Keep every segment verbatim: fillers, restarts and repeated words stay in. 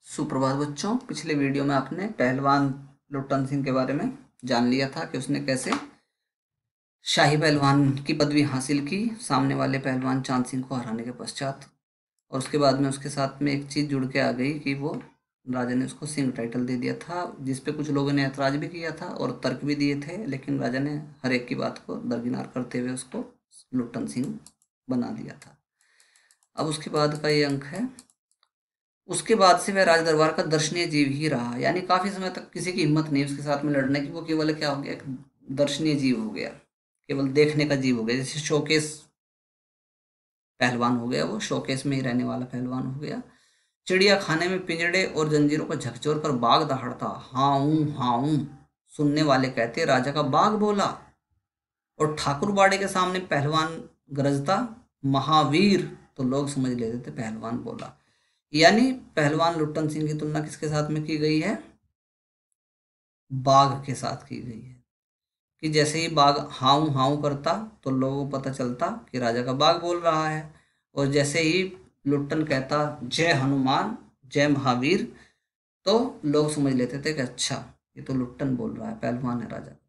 सुप्रभात बच्चों। पिछले वीडियो में आपने पहलवान लुट्टन सिंह के बारे में जान लिया था कि उसने कैसे शाही पहलवान की पदवी हासिल की सामने वाले पहलवान चांद सिंह को हराने के पश्चात। और उसके बाद में उसके साथ में एक चीज़ जुड़ के आ गई कि वो राजा ने उसको सिंह टाइटल दे दिया था, जिस पे कुछ लोगों ने ऐतराज़ भी किया था और तर्क भी दिए थे, लेकिन राजा ने हर एक की बात को दरकिनार करते हुए उसको लुट्टन सिंह बना दिया था। अब उसके बाद का ये अंक है, उसके बाद से वह राज दरबार का दर्शनीय जीव ही रहा, यानी काफी समय तक किसी की हिम्मत नहीं उसके साथ में लड़ने की। वो केवल क्या हो गया, एक दर्शनीय जीव हो गया, केवल देखने का जीव हो गया। जैसे शोकेस पहलवान हो गया, वो शोकेस में ही रहने वाला पहलवान हो गया। चिड़िया खाने में पिंजड़े और जंजीरों को झकझोर कर बाघ दहाड़ता, हाऊ हाऊ सुनने वाले कहते राजा का बाघ बोला। और ठाकुर बाड़े के सामने पहलवान गरजता, महावीर, तो लोग समझ लेते थे पहलवान बोला। यानी पहलवान लुट्टन सिंह की तुलना किसके साथ में की गई है? बाघ के साथ की गई है। कि जैसे ही बाघ हाउ हाउ करता तो लोगों को पता चलता कि राजा का बाघ बोल रहा है, और जैसे ही लुट्टन कहता जय हनुमान जय महावीर, तो लोग समझ लेते थे कि अच्छा ये तो लुट्टन बोल रहा है, पहलवान है राजा।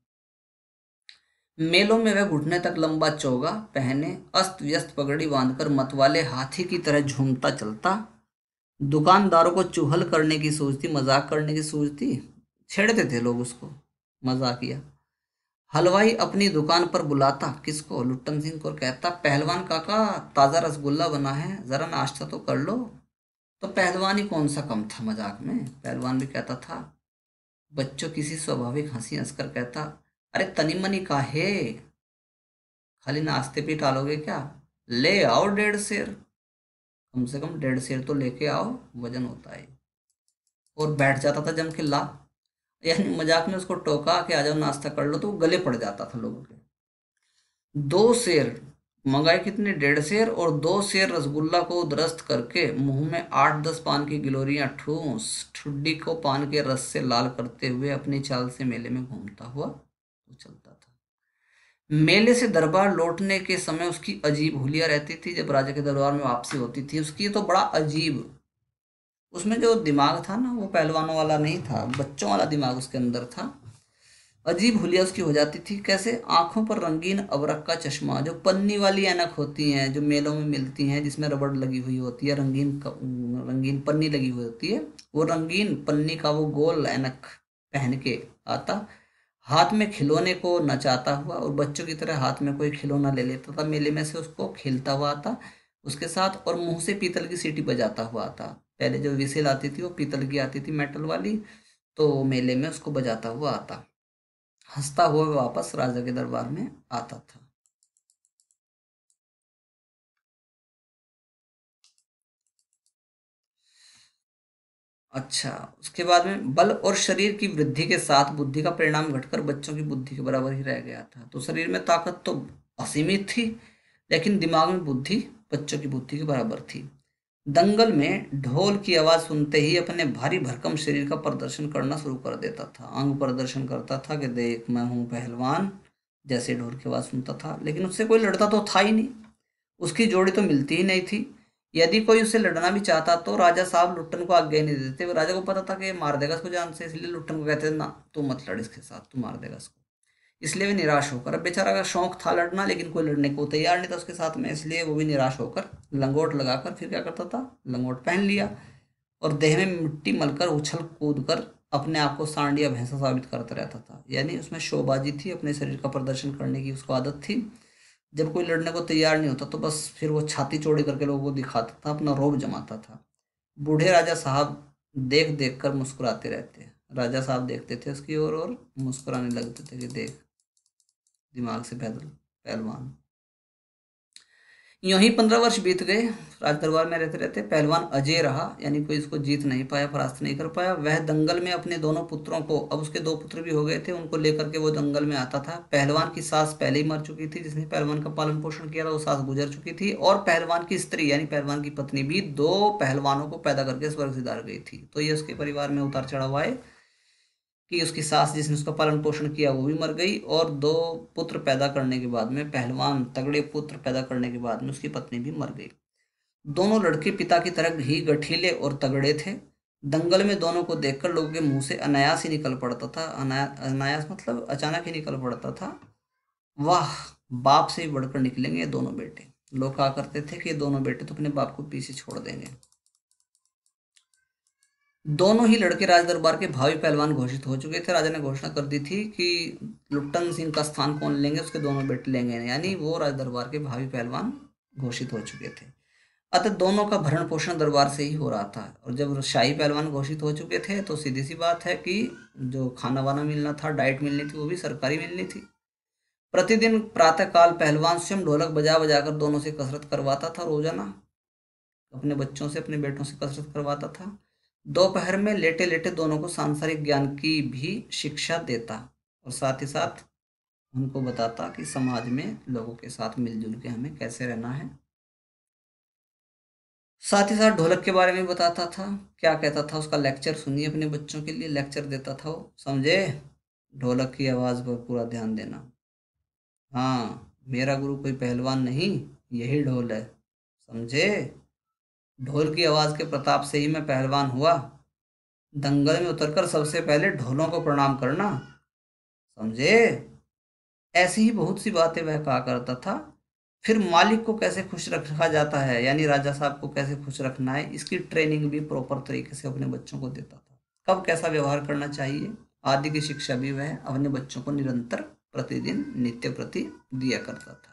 मेलों में वह घुटने तक लंबा चोगा पहने अस्त व्यस्त पगड़ी बांधकर मतवाले हाथी की तरह झूमता चलता। दुकानदारों को चुहल करने की सोचती, मजाक करने की सोचती, छेड़ते थे लोग उसको, मजाकिया। हलवाई अपनी दुकान पर बुलाता किसको? लुट्टन सिंह को, कहता पहलवान काका ताजा रसगुल्ला बना है, जरा नाश्ता तो कर लो। तो पहलवान ही कौन सा कम था मजाक में, पहलवान भी कहता था। बच्चों किसी स्वाभाविक हंसी हंसकर कहता, अरे तनी मनी काहे, खाली नाश्ते पे टालोगे क्या, ले आओ डेढ़ शेर, कम से कम डेढ़ शेर तो लेके आओ, वजन होता है। और बैठ जाता था जम के ला, यानी मजाक में उसको टोका कि आ जाओ नाश्ता कर लो, तो वो गले पड़ जाता था लोगों के। दो शेर मंगाए, कितने? डेढ़ शेर, और दो शेर रसगुल्ला को उदरस्त करके मुंह में आठ दस पान की गिलोरियां ठूस ठुड्डी को पान के रस से लाल करते हुए अपनी चाल से मेले में घूमता हुआ वो चलता था। मेले से दरबार लौटने के समय उसकी अजीब हुलिया रहती थी। जब राजा के दरबार में वापसी होती थी उसकी, तो बड़ा अजीब, उसमें जो दिमाग था ना वो पहलवानों वाला नहीं था, बच्चों वाला दिमाग उसके अंदर था। अजीब हुलिया उसकी हो जाती थी। कैसे? आंखों पर रंगीन अबरक का चश्मा, जो पन्नी वाली ऐनक होती हैं जो मेलों में मिलती हैं, जिसमें रबड़ लगी हुई होती है, रंगीन रंगीन पन्नी लगी हुई होती है, वो रंगीन पन्नी का वो गोल ऐनक पहन के आता। हाथ में खिलौने को नचाता हुआ, और बच्चों की तरह हाथ में कोई खिलौना ले लेता था मेले में से, उसको खेलता हुआ आता उसके साथ, और मुंह से पीतल की सीटी बजाता हुआ आता। पहले जो विसेल आती थी वो पीतल की आती थी, मेटल वाली, तो मेले में उसको बजाता हुआ आता। हंसता हुआ वापस राजा के दरबार में आता था। अच्छा, उसके बाद में बल और शरीर की वृद्धि के साथ बुद्धि का परिणाम घटकर बच्चों की बुद्धि के बराबर ही रह गया था। तो शरीर में ताकत तो असीमित थी, लेकिन दिमाग में बुद्धि बच्चों की बुद्धि के बराबर थी। दंगल में ढोल की आवाज सुनते ही अपने भारी भरकम शरीर का प्रदर्शन करना शुरू कर देता था, अंग प्रदर्शन करता था कि देख मैं हूं पहलवान, जैसे ढोल की आवाज सुनता था। लेकिन उससे कोई लड़ता तो था ही नहीं, उसकी जोड़ी तो मिलती ही नहीं थी। यदि कोई उससे लड़ना भी चाहता तो राजा साहब लुट्टन को आज्ञा नहीं देते। राजा को पता था कि ये मार देगा इसको जान से, इसलिए लुट्टन को कहते थे ना तू मत लड़ इसके साथ, तू मार देगा इसको। इसलिए भी निराश होकर, अब बेचारा का शौक था लड़ना लेकिन कोई लड़ने को तैयार नहीं था उसके साथ में, इसलिए वो भी निराश होकर लंगोट लगाकर फिर क्या करता था, लंगोट पहन लिया, और देह में मिट्टी मलकर उछल कूद कर अपने आप को सांड या भैंसा साबित करता रहता था। यानी उसमें शोबाजी थी, अपने शरीर का प्रदर्शन करने की उसको आदत थी। जब कोई लड़ने को तैयार नहीं होता तो बस फिर वो छाती चौड़ी करके लोगों को दिखाता था, अपना रौब जमाता था। बूढ़े राजा साहब देख देख कर मुस्कुराते रहते, राजा साहब देखते थे उसकी ओर और मुस्कुराने लगते थे कि देख दिमाग से पैदल पहलवान। यूं ही पंद्रह वर्ष बीत गए। राज दरबार में रहते रहते पहलवान अजय रहा, यानी कोई इसको जीत नहीं पाया, परास्त नहीं कर पाया। वह दंगल में अपने दोनों पुत्रों को, अब उसके दो पुत्र भी हो गए थे, उनको लेकर के वो दंगल में आता था। पहलवान की सास पहले ही मर चुकी थी, जिसने पहलवान का पालन पोषण किया था वो सास गुजर चुकी थी, और पहलवान की स्त्री यानी पहलवान की पत्नी भी दो पहलवानों को पैदा करके स्वर्ग सिधार गई थी। तो ये उसके परिवार में उतार चढ़ाव आए कि उसकी सास जिसने उसका पालन पोषण किया वो भी मर गई, और दो पुत्र पैदा करने के बाद में, पहलवान तगड़े पुत्र पैदा करने के बाद में उसकी पत्नी भी मर गई। दोनों लड़के पिता की तरह ही गठीले और तगड़े थे। दंगल में दोनों को देखकर लोगों के मुंह से अनायास ही निकल पड़ता था, अनाया अनायास मतलब अचानक ही निकल पड़ता था, वाह, बाप से भी बढ़कर निकलेंगे ये दोनों बेटे। लोग कहा करते थे कि ये दोनों बेटे तो अपने बाप को पीछे छोड़ देंगे। दोनों ही लड़के राज दरबार के भावी पहलवान घोषित हो चुके थे। राजा ने घोषणा कर दी थी कि लुट्टन सिंह का स्थान कौन लेंगे, उसके दोनों बेटे लेंगे, यानी वो राज दरबार के भावी पहलवान घोषित हो चुके थे। अतः दोनों का भरण पोषण दरबार से ही हो रहा था। और जब शाही पहलवान घोषित हो चुके थे तो सीधी सी बात है कि जो खाना वाना मिलना था, डाइट मिलनी थी, वो भी सरकारी मिलनी थी। प्रतिदिन प्रातःकाल पहलवान स्वयं ढोलक बजा बजा कर दोनों से कसरत करवाता था। रोजाना अपने बच्चों से, अपने बेटों से कसरत करवाता था। दोपहर में लेटे लेटे दोनों को सांसारिक ज्ञान की भी शिक्षा देता और साथ ही साथ उनको बताता कि समाज में लोगों के साथ मिलजुल के हमें कैसे रहना है। साथ ही साथ ढोलक के बारे में बताता था। क्या कहता था, उसका लेक्चर सुनिए, अपने बच्चों के लिए लेक्चर देता था वो, समझे? ढोलक की आवाज़ पर पूरा ध्यान देना। हाँ, मेरा गुरु कोई पहलवान नहीं, यही ढोल है, समझे? ढोल की आवाज़ के प्रताप से ही मैं पहलवान हुआ। दंगल में उतरकर सबसे पहले ढोलों को प्रणाम करना, समझे? ऐसी ही बहुत सी बातें वह कहा करता था। फिर मालिक को कैसे खुश रखा जाता है, यानी राजा साहब को कैसे खुश रखना है, इसकी ट्रेनिंग भी प्रॉपर तरीके से अपने बच्चों को देता था। कब कैसा व्यवहार करना चाहिए आदि की शिक्षा भी वह अपने बच्चों को निरंतर प्रतिदिन नित्य प्रति दिया करता था।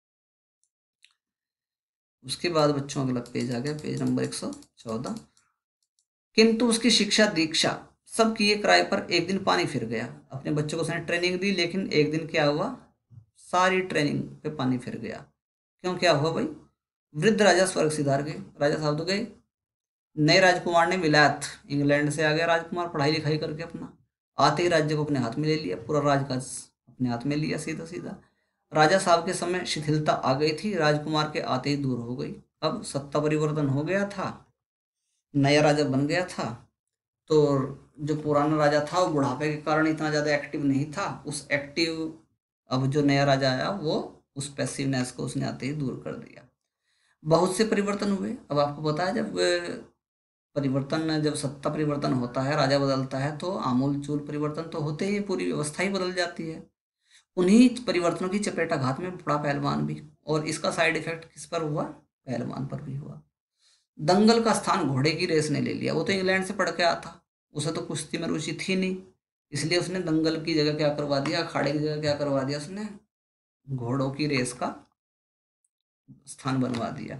उसके बाद बच्चों अगला पेज आ गया, पेज नंबर एक सौ चौदह। किंतु उसकी शिक्षा दीक्षा सब किए किराए पर एक दिन पानी फिर गया। अपने बच्चों को उसने ट्रेनिंग दी, लेकिन एक दिन क्या हुआ, सारी ट्रेनिंग पे पानी फिर गया। क्यों, क्या हुआ भाई? वृद्ध राजा स्वर्ग सिधार गए, राजा साहब तो गए। नए राजकुमार ने विलायत, इंग्लैंड से आ गया राजकुमार पढ़ाई लिखाई करके अपना, आते ही राज्य को अपने हाथ में ले लिया, पूरा राजकाज अपने हाथ में लिया सीधा सीधा। राजा साहब के समय शिथिलता आ गई थी, राजकुमार के आते ही दूर हो गई। अब सत्ता परिवर्तन हो गया था, नया राजा बन गया था, तो जो पुराना राजा था वो बुढ़ापे के कारण इतना ज़्यादा एक्टिव नहीं था। उस एक्टिव, अब जो नया राजा आया वो उस पैसिवनेस को उसने आते ही दूर कर दिया। बहुत से परिवर्तन हुए। अब आपको पता है, जब परिवर्तन, जब सत्ता परिवर्तन होता है, राजा बदलता है, तो आमूल चूल परिवर्तन तो होते ही, पूरी व्यवस्था ही बदल जाती है। उन्हीं परिवर्तनों की चपेटाघात में पड़ा पहलवान भी, और इसका साइड इफेक्ट किस पर हुआ? पहलवान पर भी हुआ। दंगल का स्थान घोड़े की रेस ने ले लिया। वो तो इंग्लैंड से पढ़ के आया था, उसे तो कुश्ती में रुचि थी नहीं, इसलिए उसने दंगल की जगह क्या करवा दिया, अखाड़े की जगह क्या करवा दिया, उसने घोड़ों की रेस का स्थान बनवा दिया।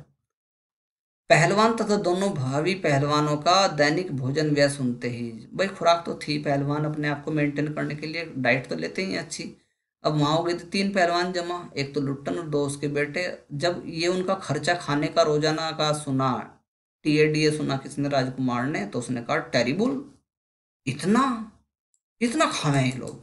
पहलवान तथा दोनों भावी पहलवानों का दैनिक भोजन व्यय सुनते ही, भाई खुराक तो थी, पहलवान अपने आप को मेंटेन करने के लिए डाइट तो लेते ही अच्छी। अब वहाँ हो गए थे तीन पहलवान जमा, एक तो लुट्टन और दो उसके बेटे। जब ये उनका खर्चा खाने का रोजाना का सुना, टीएडीए सुना किसने, राजकुमार ने, तो उसने कहा टेरिबल, इतना इतना खाना है ये लोग।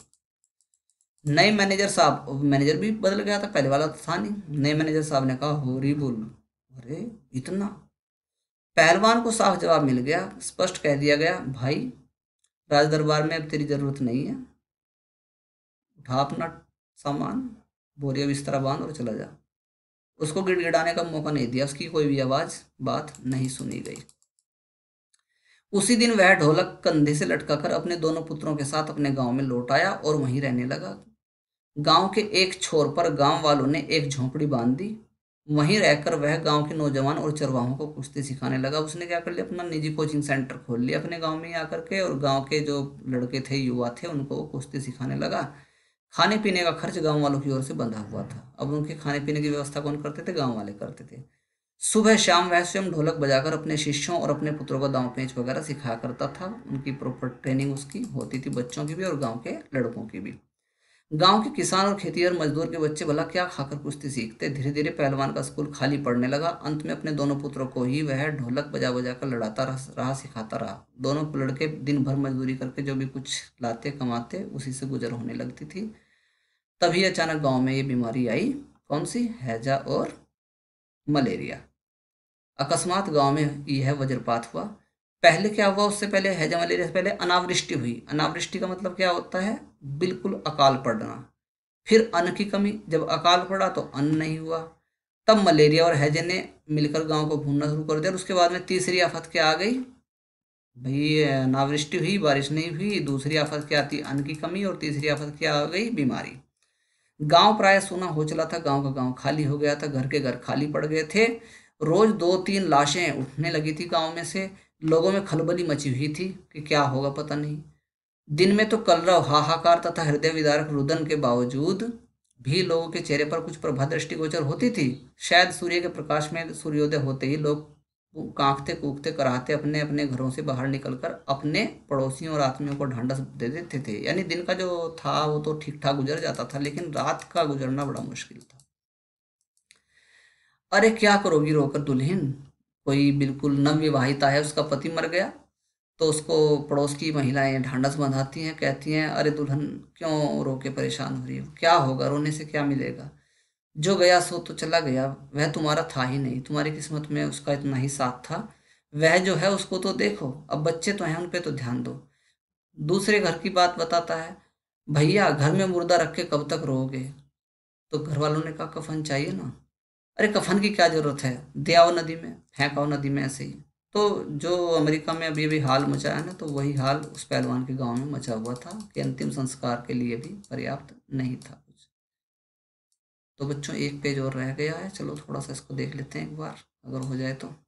नए मैनेजर साहब, मैनेजर भी बदल गया था, पहले वाला तो था नहीं, नए मैनेजर साहब ने कहा होरिबल, अरे इतना। पहलवान को साफ जवाब मिल गया, स्पष्ट कह दिया गया, भाई राज दरबार में अब तेरी जरूरत नहीं है, उठा अपना सामान, बोरिया बिस्तरा बांध और चला जा। उसको गिड़गिड़ाने का मौका नहीं दिया, उसकी कोई भी आवाज बात नहीं सुनी गई। उसी दिन वह ढोलक कंधे से लटकाकर अपने दोनों पुत्रों के साथ अपने गांव में लौट आया और वहीं रहने लगा। गांव के एक छोर पर गांव वालों ने एक झोंपड़ी बांध दी। वहीं रहकर वह गांव के नौजवान और चरवाहों को कुश्ती सिखाने लगा। उसने क्या कर लिया, अपना निजी कोचिंग सेंटर खोल लिया अपने गांव में ही आकर के, और गांव के जो लड़के थे, युवा थे, उनको वो कुश्ती सिखाने लगा। खाने पीने का खर्च गांव वालों की ओर से बंधा हुआ था। अब उनके खाने पीने की व्यवस्था कौन करते थे? गांव वाले करते थे। सुबह शाम वह स्वयं ढोलक बजाकर अपने शिष्यों और अपने पुत्रों को दांव पेंच वगैरह सिखाया करता था। उनकी प्रॉपर ट्रेनिंग उसकी होती थी, बच्चों की भी और गांव के लड़कों की भी। गांव के किसान और खेतिहर मजदूर के बच्चे भला क्या खाकर कुश्ती सीखते। धीरे धीरे पहलवान का स्कूल खाली पड़ने लगा। अंत में अपने दोनों पुत्रों को ही वह ढोलक बजा बजा कर लड़ाता रहा, सिखाता रहा। दोनों लड़के दिन भर मजदूरी करके जो भी कुछ लाते कमाते, उसी से गुजर होने लगती थी। तभी अचानक गांव में ये बीमारी आई, कौन सी? हैजा और मलेरिया। अकस्मात गांव में यह वज्रपात हुआ। पहले क्या हुआ, उससे पहले, हैजा मलेरिया से पहले अनावृष्टि हुई। अनावृष्टि का मतलब क्या होता है? बिल्कुल अकाल पड़ना। फिर अन्न की कमी, जब अकाल पड़ा तो अन्न नहीं हुआ। तब मलेरिया और हैजे ने मिलकर गांव को भूनना शुरू कर दिया। और उसके बाद में तीसरी आफत क्या आ गई? भाई अ, नावृष्टि हुई, बारिश नहीं हुई, दूसरी आफत क्या थी, अन्न की कमी, और तीसरी आफत क्या आ गई, बीमारी। गांव प्राय सूना हो चला था, गांव का गांव खाली हो गया था, घर के घर खाली पड़ गए थे। रोज दो तीन लाशें उठने लगी थी गांव में से। लोगों में खलबली मची हुई थी कि क्या होगा पता नहीं। दिन में तो कलरव, हाहाकार तथा हृदय विदारक रुदन के बावजूद भी लोगों के चेहरे पर कुछ प्रभा दृष्टिगोचर होती थी। शायद सूर्य के प्रकाश में सूर्योदय होते ही लोग कांपते कूकते कराहते अपने अपने घरों से बाहर निकलकर अपने पड़ोसियों और आत्मियों को ढांढस दे देते थे। यानी दिन का जो था वो तो ठीक ठाक गुजर जाता था, लेकिन रात का गुजरना बड़ा मुश्किल था। अरे क्या करोगी रोकर दुल्हन, कोई बिल्कुल नवविवाहिता है, उसका पति मर गया, तो उसको पड़ोस की महिलाएं ढांढस बंधाती हैं, कहती हैं अरे दुल्हन क्यों रो के परेशान हो रही हो, क्या होगा, रोने से क्या मिलेगा, जो गया सो तो चला गया, वह तुम्हारा था ही नहीं, तुम्हारी किस्मत में उसका इतना ही साथ था। वह जो है उसको तो देखो, अब बच्चे तो हैं उन पे तो ध्यान दो। दूसरे घर की बात बताता है, भैया घर में मुर्दा रख के कब तक रहोगे, तो घर वालों ने कहा कफन चाहिए ना। अरे कफन की क्या जरूरत है, दे आओ नदी में, फेंक आओ नदी में ऐसे ही। तो जो अमेरिका में अभी अभी हाल मचा है ना, तो वही हाल उस पहलवान के गांव में मचा हुआ था कि अंतिम संस्कार के लिए भी पर्याप्त नहीं था कुछ। तो बच्चों एक पेज और रह गया है, चलो थोड़ा सा इसको देख लेते हैं एक बार, अगर हो जाए तो।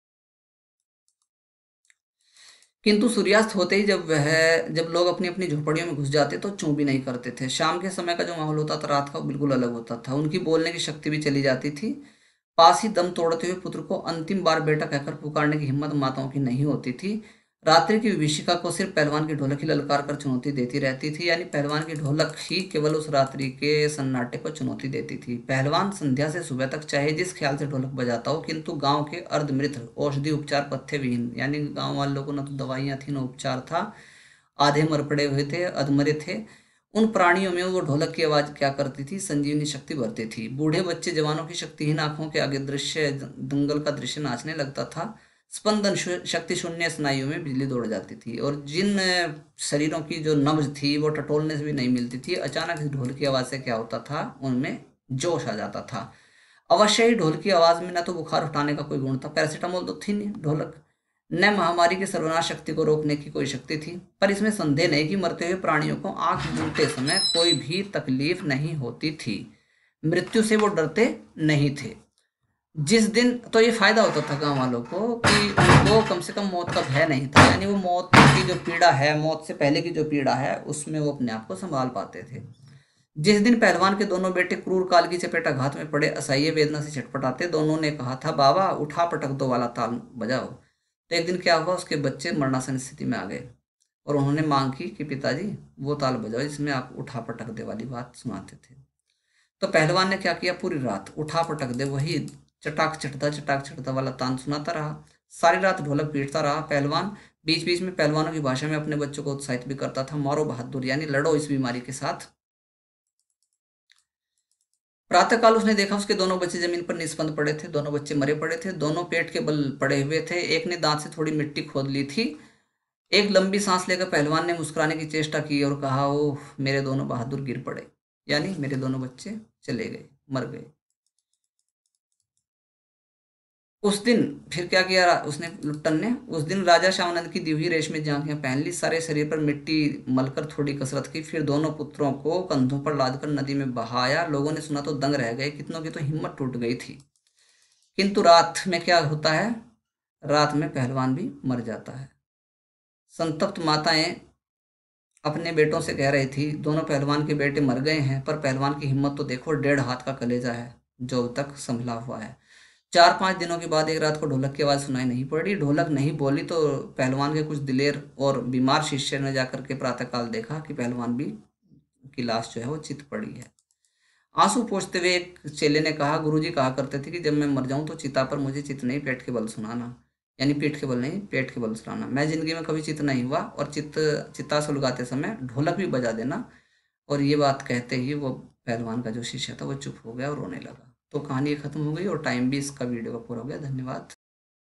किंतु सूर्यास्त होते ही जब वह जब लोग अपनी अपनी झोपड़ियों में घुस जाते तो चूं भी नहीं करते थे। शाम के समय का जो माहौल होता था रात का, वो बिल्कुल अलग होता था। उनकी बोलने की शक्ति भी चली जाती थी। पास ही दम तोड़ते हुए पुत्र को अंतिम बार बेटा कहकर पुकारने की हिम्मत माताओं की नहीं होती थी। रात्रि की विभीषिका को सिर्फ पहलवान की ढोलक ही ललकार कर चुनौती देती रहती थी, यानी पहलवान की ढोलक ही केवल उस रात्रि के सन्नाटे को चुनौती देती थी। पहलवान संध्या से सुबह तक चाहे जिस ख्याल से ढोलक बजाता हो, किंतु गांव के अर्धमृत औषधि उपचार पथ्य विहीन, यानी गांव वालों को न तो दवाइयां थी न उपचार था, आधे मर पड़े हुए थे, अधमरे थे। उन प्राणियों में वो ढोलक की आवाज क्या करती थी, संजीवनी शक्ति भरती थी। बूढ़े बच्चे जवानों की शक्तिहीन आंखों के आगे दृश्य दंगल का दृश्य नाचने लगता था। स्पंदन शु- शक्ति शून्य स्नायुओं में बिजली दौड़ जाती थी, और जिन अ, शरीरों की जो नब्ज थी वो टटोलने से भी नहीं मिलती थी, अचानक इस ढोल की आवाज से क्या होता था, उनमें जोश आ जाता था। अवश्य ही ढोल की आवाज में न तो बुखार उठाने का कोई गुण था, पैरासीटामोल तो थी नहीं ढोलक, न महामारी की सर्वनाश शक्ति को रोकने की कोई शक्ति थी। पर इसमें संदेह नहीं कि मरते हुए प्राणियों को आंख मूंदते समय कोई भी तकलीफ नहीं होती थी। मृत्यु से वो डरते नहीं थे। जिस दिन तो ये फायदा होता था गांव वालों को कि उनको कम से कम मौत का भय नहीं था, यानी वो मौत की जो पीड़ा है, मौत से पहले की जो पीड़ा है, उसमें वो अपने आप को संभाल पाते थे। जिस दिन पहलवान के दोनों बेटे क्रूर काल की चपेटाघात में पड़े असह्य वेदना से छटपटाते, दोनों ने कहा था बाबा उठा पटक दो वाला ताल बजाओ। तो एक दिन क्या हुआ, उसके बच्चे मरणासन स्थिति में आ गए, और उन्होंने मांग की कि पिताजी वो ताल बजाओ जिसमें आप उठा पटक दे वाली बात सुनाते थे। तो पहलवान ने क्या किया, पूरी रात उठा पटक दे वही चटाक चटदा चटाक चटदा वाला तान सुनाता रहा। सारी रात ढोलक पीटता रहा पहलवान। बीच बीच में पहलवानों की भाषा में अपने बच्चों को उत्साहित भी करता था, मारो बहादुर, यानी लड़ो इस बीमारी के साथ। प्रातःकाल उसने देखा उसके दोनों बच्चे जमीन पर निस्पंद पड़े थे, दोनों बच्चे मरे पड़े थे, दोनों पेट के बल पड़े हुए थे। एक ने दांत से थोड़ी मिट्टी खोद ली थी। एक लंबी सांस लेकर पहलवान ने मुस्कुराने की चेष्टा की और कहा, ओह मेरे दोनों बहादुर गिर पड़े, यानी मेरे दोनों बच्चे चले गए, मर गए। उस दिन फिर क्या किया रा- उसने लुट्टन ने, उस दिन राजा श्यामानंद की दी हुई रेशमी झांकियां पहन ली, सारे शरीर पर मिट्टी मलकर थोड़ी कसरत की, फिर दोनों पुत्रों को कंधों पर लादकर नदी में बहाया। लोगों ने सुना तो दंग रह गए, कितनों की तो हिम्मत टूट गई थी। किंतु रात में क्या होता है, रात में पहलवान भी मर जाता है। संतप्त माताएं अपने बेटों से कह रही थी, दोनों पहलवान के बेटे मर गए हैं, पर पहलवान की हिम्मत तो देखो, डेढ़ हाथ का कलेजा है जो अब तक संभला हुआ है। चार पांच दिनों के बाद एक रात को ढोलक की आवाज सुनाई नहीं पड़ी, ढोलक नहीं बोली, तो पहलवान के कुछ दिलेर और बीमार शिष्य ने जाकर के प्रातःकाल देखा कि पहलवान भी की लाश जो है वो चित पड़ी है। आंसू पोंछते हुए एक चेले ने कहा, गुरुजी कहा करते थे कि जब मैं मर जाऊं तो चिता पर मुझे चित नहीं पेट के बल सुनाना, यानी पीठ के बल नहीं, पेट के बल सुनाना। मैं जिंदगी में कभी चित नहीं हुआ, और चित चिता सुलगाते समय ढोलक भी बजा देना। और ये बात कहते ही वो पहलवान का जो शिष्य था वो चुप हो गया और रोने लगा। तो कहानी खत्म हो गई, और टाइम भी इसका वीडियो का पूरा हो गया। धन्यवाद।